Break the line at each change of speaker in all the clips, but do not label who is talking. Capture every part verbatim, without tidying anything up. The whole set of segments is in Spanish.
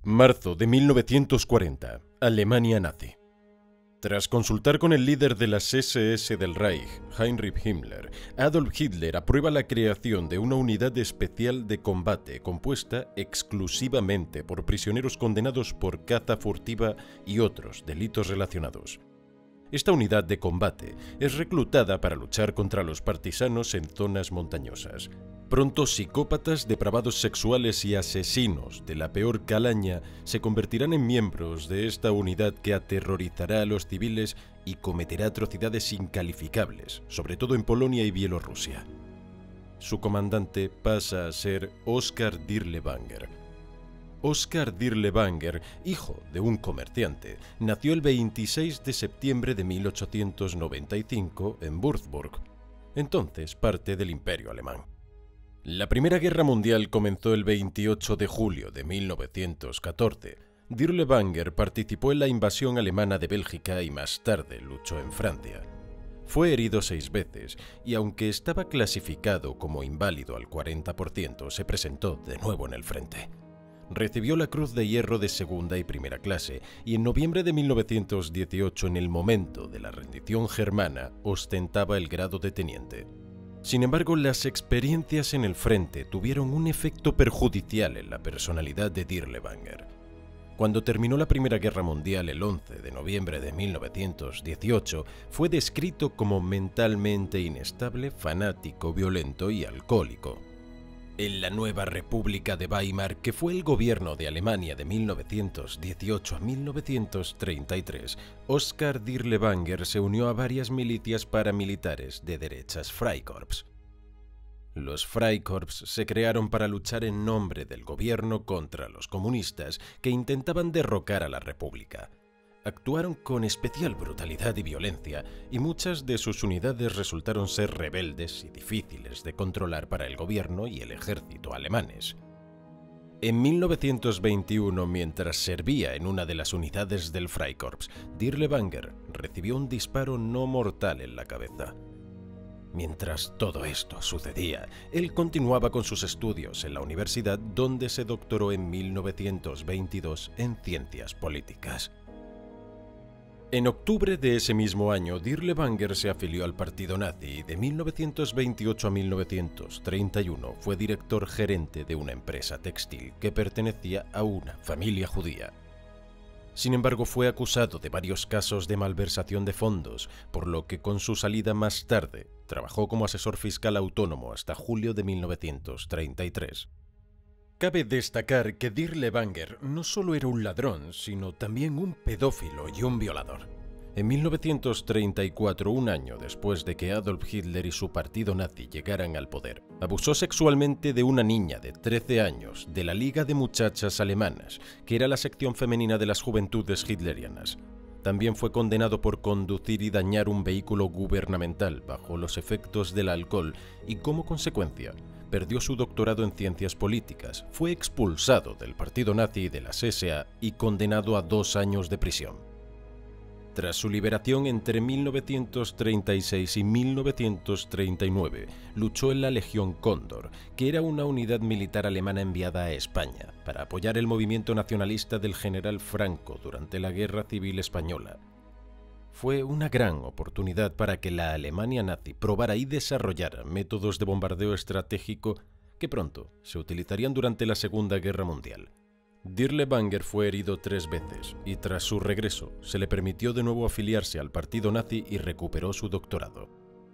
Marzo de mil novecientos cuarenta. Alemania nazi. Tras consultar con el líder de las ese ese del Reich, Heinrich Himmler, Adolf Hitler aprueba la creación de una unidad especial de combate compuesta exclusivamente por prisioneros condenados por caza furtiva y otros delitos relacionados. Esta unidad de combate es reclutada para luchar contra los partisanos en zonas montañosas. Pronto psicópatas, depravados sexuales y asesinos de la peor calaña se convertirán en miembros de esta unidad que aterrorizará a los civiles y cometerá atrocidades incalificables, sobre todo en Polonia y Bielorrusia. Su comandante pasa a ser Oskar Dirlewanger. Oskar Dirlewanger, hijo de un comerciante, nació el veintiséis de septiembre de mil ochocientos noventa y cinco en Würzburg, entonces parte del Imperio Alemán. La Primera Guerra Mundial comenzó el veintiocho de julio de mil novecientos catorce. Dirlewanger participó en la invasión alemana de Bélgica y más tarde luchó en Francia. Fue herido seis veces y aunque estaba clasificado como inválido al cuarenta por ciento, se presentó de nuevo en el frente. Recibió la Cruz de Hierro de segunda y primera clase y en noviembre de mil novecientos dieciocho, en el momento de la rendición germana, ostentaba el grado de teniente. Sin embargo, las experiencias en el frente tuvieron un efecto perjudicial en la personalidad de Dirlewanger. Cuando terminó la Primera Guerra Mundial el once de noviembre de mil novecientos dieciocho, fue descrito como mentalmente inestable, fanático, violento y alcohólico. En la nueva República de Weimar, que fue el gobierno de Alemania de mil novecientos dieciocho a mil novecientos treinta y tres, Oskar Dirlewanger se unió a varias milicias paramilitares de derechas Freikorps. Los Freikorps se crearon para luchar en nombre del gobierno contra los comunistas que intentaban derrocar a la República. Actuaron con especial brutalidad y violencia, y muchas de sus unidades resultaron ser rebeldes y difíciles de controlar para el gobierno y el ejército alemanes. En mil novecientos veintiuno, mientras servía en una de las unidades del Freikorps, Dirlewanger recibió un disparo no mortal en la cabeza. Mientras todo esto sucedía, él continuaba con sus estudios en la universidad, donde se doctoró en mil novecientos veintidós en ciencias políticas. En octubre de ese mismo año, Dirlewanger se afilió al partido nazi y de mil novecientos veintiocho a mil novecientos treinta y uno fue director gerente de una empresa textil que pertenecía a una familia judía. Sin embargo, fue acusado de varios casos de malversación de fondos, por lo que con su salida más tarde trabajó como asesor fiscal autónomo hasta julio de mil novecientos treinta y tres. Cabe destacar que Dirlewanger no solo era un ladrón, sino también un pedófilo y un violador. En mil novecientos treinta y cuatro, un año después de que Adolf Hitler y su partido nazi llegaran al poder, abusó sexualmente de una niña de trece años de la Liga de Muchachas Alemanas, que era la sección femenina de las Juventudes Hitlerianas. También fue condenado por conducir y dañar un vehículo gubernamental bajo los efectos del alcohol y, como consecuencia, perdió su doctorado en ciencias políticas, fue expulsado del partido nazi y de la ese ese a y condenado a dos años de prisión. Tras su liberación entre mil novecientos treinta y seis y mil novecientos treinta y nueve, luchó en la Legión Cóndor, que era una unidad militar alemana enviada a España para apoyar el movimiento nacionalista del general Franco durante la Guerra Civil Española. Fue una gran oportunidad para que la Alemania nazi probara y desarrollara métodos de bombardeo estratégico que pronto se utilizarían durante la Segunda Guerra Mundial. Dirlewanger fue herido tres veces y tras su regreso se le permitió de nuevo afiliarse al partido nazi y recuperó su doctorado.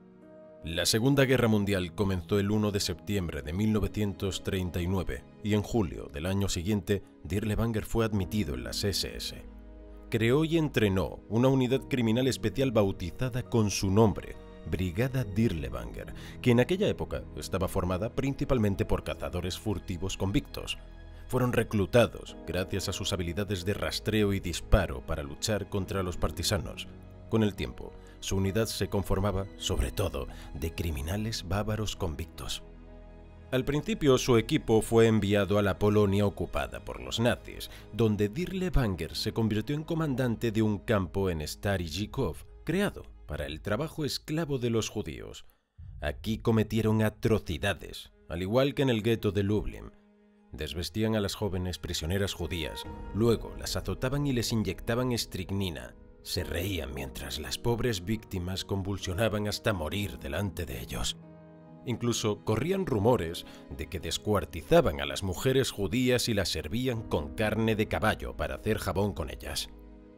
La Segunda Guerra Mundial comenzó el uno de septiembre de mil novecientos treinta y nueve y en julio del año siguiente Dirlewanger fue admitido en las ese ese. Creó y entrenó una unidad criminal especial bautizada con su nombre, Brigada Dirlewanger, que en aquella época estaba formada principalmente por cazadores furtivos convictos. Fueron reclutados gracias a sus habilidades de rastreo y disparo para luchar contra los partisanos. Con el tiempo, su unidad se conformaba, sobre todo, de criminales bávaros convictos. Al principio, su equipo fue enviado a la Polonia ocupada por los nazis, donde Dirlewanger se convirtió en comandante de un campo en Stary Zykov, creado para el trabajo esclavo de los judíos. Aquí cometieron atrocidades, al igual que en el gueto de Lublin. Desvestían a las jóvenes prisioneras judías, luego las azotaban y les inyectaban estricnina. Se reían mientras las pobres víctimas convulsionaban hasta morir delante de ellos. Incluso corrían rumores de que descuartizaban a las mujeres judías y las servían con carne de caballo para hacer jabón con ellas.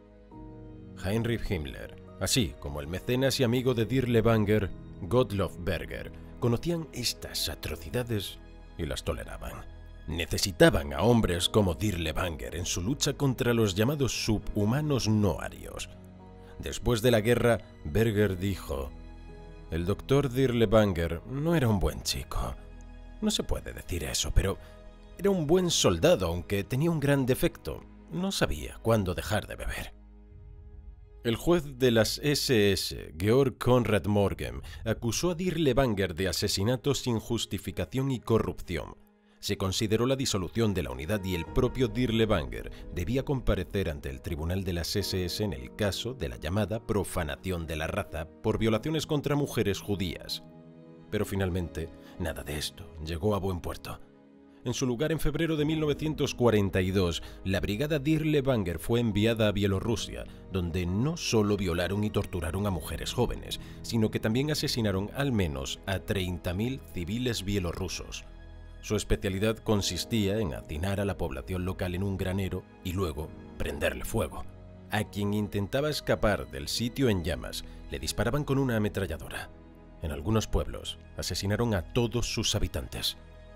Heinrich Himmler, así como el mecenas y amigo de Dirlewanger, Gottlob Berger, conocían estas atrocidades y las toleraban. Necesitaban a hombres como Dirlewanger en su lucha contra los llamados subhumanos no arios. Después de la guerra, Berger dijo: «El doctor Dirlewanger no era un buen chico. No se puede decir eso, pero era un buen soldado, aunque tenía un gran defecto. No sabía cuándo dejar de beber». El juez de las ese ese, Georg Konrad Morgen, acusó a Dirlewanger de asesinato sin justificación y corrupción. Se consideró la disolución de la unidad y el propio Dirlewanger debía comparecer ante el tribunal de las ese ese en el caso de la llamada profanación de la raza por violaciones contra mujeres judías. Pero finalmente, nada de esto llegó a buen puerto. En su lugar, en febrero de mil novecientos cuarenta y dos, la brigada Dirlewanger fue enviada a Bielorrusia, donde no solo violaron y torturaron a mujeres jóvenes, sino que también asesinaron al menos a treinta mil civiles bielorrusos. Su especialidad consistía en hacinar a la población local en un granero y luego prenderle fuego. A quien intentaba escapar del sitio en llamas, le disparaban con una ametralladora. En algunos pueblos, asesinaron a todos sus habitantes.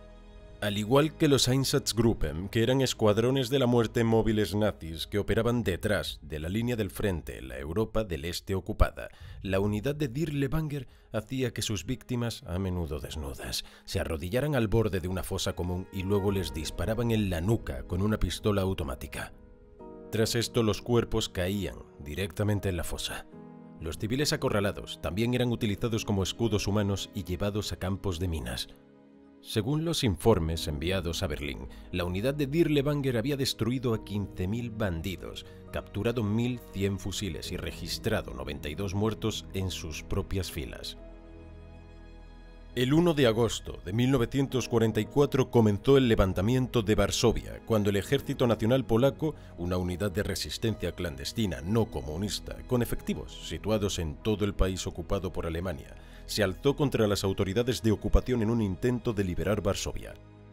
Al igual que los Einsatzgruppen, que eran escuadrones de la muerte móviles nazis que operaban detrás de la línea del frente en la Europa del Este ocupada, la unidad de Dirlewanger hacía que sus víctimas, a menudo desnudas, se arrodillaran al borde de una fosa común y luego les disparaban en la nuca con una pistola automática. Tras esto, los cuerpos caían directamente en la fosa. Los civiles acorralados también eran utilizados como escudos humanos y llevados a campos de minas. Según los informes enviados a Berlín, la unidad de Dirlewanger había destruido a quince mil bandidos, capturado mil cien fusiles y registrado noventa y dos muertos en sus propias filas. El uno de agosto de mil novecientos cuarenta y cuatro comenzó el levantamiento de Varsovia, cuando el Ejército Nacional Polaco, una unidad de resistencia clandestina no comunista, con efectivos situados en todo el país ocupado por Alemania, se alzó contra las autoridades de ocupación en un intento de liberar Varsovia.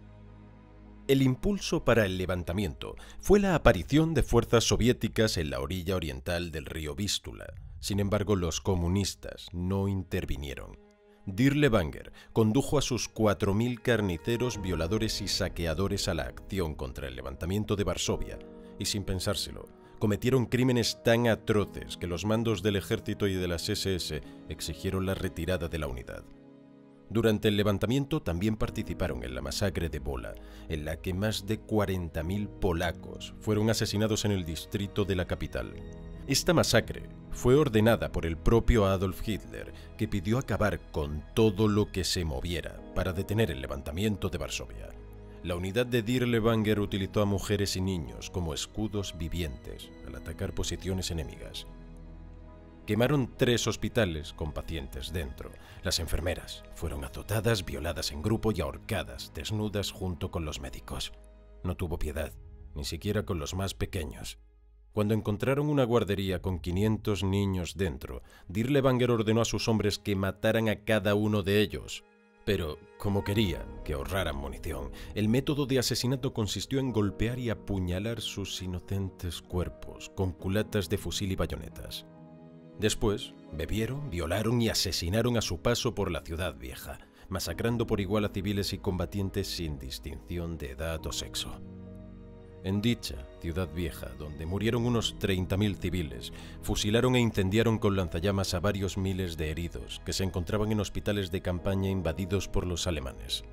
El impulso para el levantamiento fue la aparición de fuerzas soviéticas en la orilla oriental del río Vístula. Sin embargo, los comunistas no intervinieron. Dirlewanger condujo a sus cuatro mil carniceros, violadores y saqueadores a la acción contra el levantamiento de Varsovia, y sin pensárselo, cometieron crímenes tan atroces que los mandos del ejército y de las ese ese exigieron la retirada de la unidad. Durante el levantamiento también participaron en la masacre de Wola, en la que más de cuarenta mil polacos fueron asesinados en el distrito de la capital. Esta masacre fue ordenada por el propio Adolf Hitler, que pidió acabar con todo lo que se moviera para detener el levantamiento de Varsovia. La unidad de Dirlewanger utilizó a mujeres y niños como escudos vivientes al atacar posiciones enemigas. Quemaron tres hospitales con pacientes dentro. Las enfermeras fueron azotadas, violadas en grupo y ahorcadas, desnudas junto con los médicos. No tuvo piedad, ni siquiera con los más pequeños. Cuando encontraron una guardería con quinientos niños dentro, Dirlewanger ordenó a sus hombres que mataran a cada uno de ellos. Pero, como quería que ahorraran munición, el método de asesinato consistió en golpear y apuñalar sus inocentes cuerpos con culatas de fusil y bayonetas. Después, bebieron, violaron y asesinaron a su paso por la ciudad vieja, masacrando por igual a civiles y combatientes sin distinción de edad o sexo. En dicha ciudad vieja, donde murieron unos treinta mil civiles, fusilaron e incendiaron con lanzallamas a varios miles de heridos que se encontraban en hospitales de campaña invadidos por los alemanes.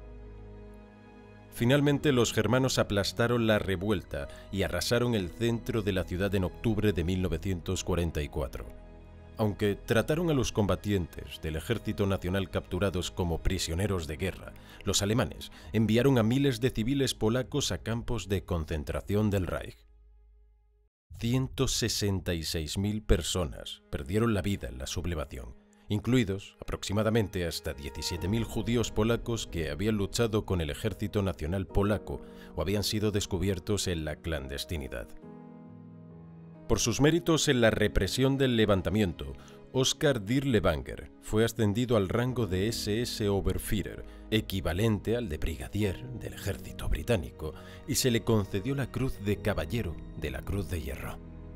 Finalmente, los germanos aplastaron la revuelta y arrasaron el centro de la ciudad en octubre de mil novecientos cuarenta y cuatro. Aunque trataron a los combatientes del Ejército Nacional capturados como prisioneros de guerra, los alemanes enviaron a miles de civiles polacos a campos de concentración del Reich. ciento sesenta y seis mil personas perdieron la vida en la sublevación, incluidos aproximadamente hasta diecisiete mil judíos polacos que habían luchado con el Ejército Nacional Polaco o habían sido descubiertos en la clandestinidad. Por sus méritos en la represión del levantamiento, Oskar Dirlewanger fue ascendido al rango de ese ese Oberführer, equivalente al de brigadier del ejército británico, y se le concedió la Cruz de Caballero de la Cruz de Hierro.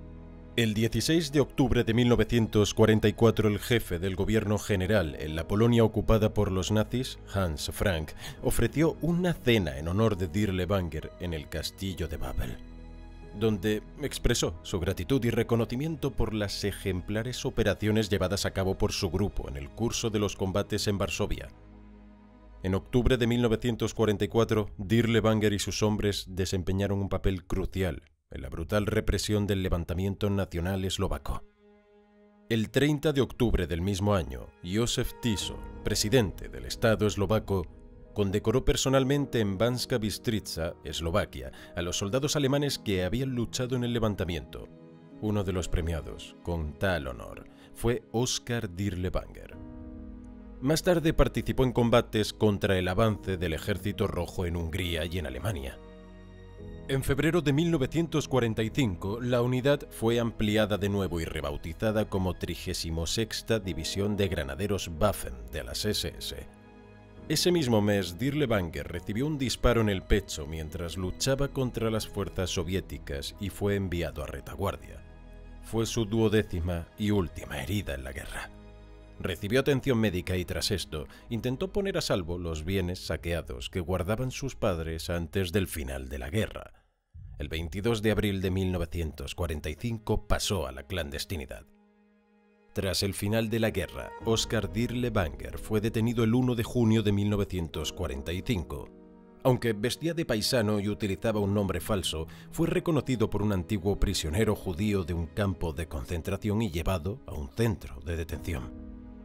El dieciséis de octubre de mil novecientos cuarenta y cuatro, el jefe del gobierno general en la Polonia ocupada por los nazis, Hans Frank, ofreció una cena en honor de Dirlewanger en el castillo de Wawel, donde expresó su gratitud y reconocimiento por las ejemplares operaciones llevadas a cabo por su grupo en el curso de los combates en Varsovia. En octubre de mil novecientos cuarenta y cuatro, Dirlewanger y sus hombres desempeñaron un papel crucial en la brutal represión del levantamiento nacional eslovaco. El treinta de octubre del mismo año, Józef Tiso, presidente del Estado eslovaco, condecoró personalmente en Banská Bystrica, Eslovaquia, a los soldados alemanes que habían luchado en el levantamiento. Uno de los premiados, con tal honor, fue Oskar Dirlewanger. Más tarde participó en combates contra el avance del Ejército Rojo en Hungría y en Alemania. En febrero de mil novecientos cuarenta y cinco, la unidad fue ampliada de nuevo y rebautizada como trigésima sexta División de Granaderos Waffen de las ese ese. Ese mismo mes, Dirlewanger recibió un disparo en el pecho mientras luchaba contra las fuerzas soviéticas y fue enviado a retaguardia. Fue su duodécima y última herida en la guerra. Recibió atención médica y tras esto intentó poner a salvo los bienes saqueados que guardaban sus padres antes del final de la guerra. El veintidós de abril de mil novecientos cuarenta y cinco pasó a la clandestinidad. Tras el final de la guerra, Oskar Dirlewanger fue detenido el uno de junio de mil novecientos cuarenta y cinco. Aunque vestía de paisano y utilizaba un nombre falso, fue reconocido por un antiguo prisionero judío de un campo de concentración y llevado a un centro de detención.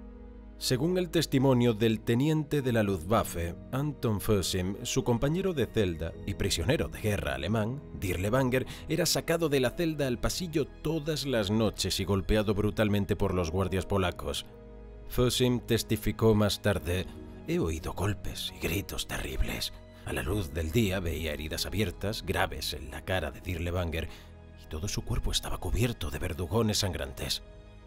Según el testimonio del teniente de la Luftwaffe, Anton Fusim, su compañero de celda y prisionero de guerra alemán, Dirlewanger era sacado de la celda al pasillo todas las noches y golpeado brutalmente por los guardias polacos. Fusim testificó más tarde: «He oído golpes y gritos terribles. A la luz del día veía heridas abiertas, graves en la cara de Dirlewanger, y todo su cuerpo estaba cubierto de verdugones sangrantes».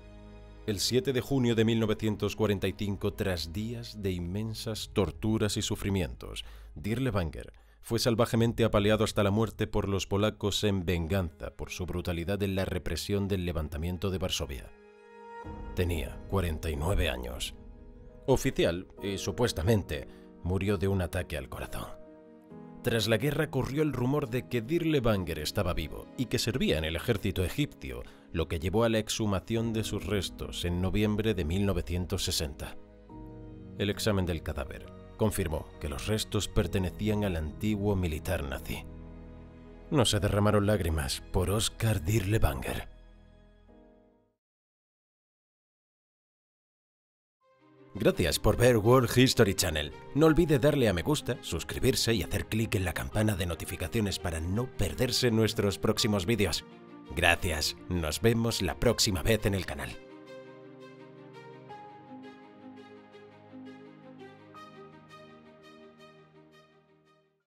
El siete de junio de mil novecientos cuarenta y cinco, tras días de inmensas torturas y sufrimientos, Dirlewanger fue salvajemente apaleado hasta la muerte por los polacos en venganza por su brutalidad en la represión del levantamiento de Varsovia. Tenía cuarenta y nueve años. Oficial, y supuestamente, murió de un ataque al corazón. Tras la guerra corrió el rumor de que Dirlewanger estaba vivo y que servía en el ejército egipcio, lo que llevó a la exhumación de sus restos en noviembre de mil novecientos sesenta. El examen del cadáver confirmó que los restos pertenecían al antiguo militar nazi. No se derramaron lágrimas por Oskar Dirlewanger. Gracias por ver World History Channel. No olvide darle a me gusta, suscribirse y hacer clic en la campana de notificaciones para no perderse nuestros próximos vídeos. Gracias, nos vemos la próxima vez en el canal.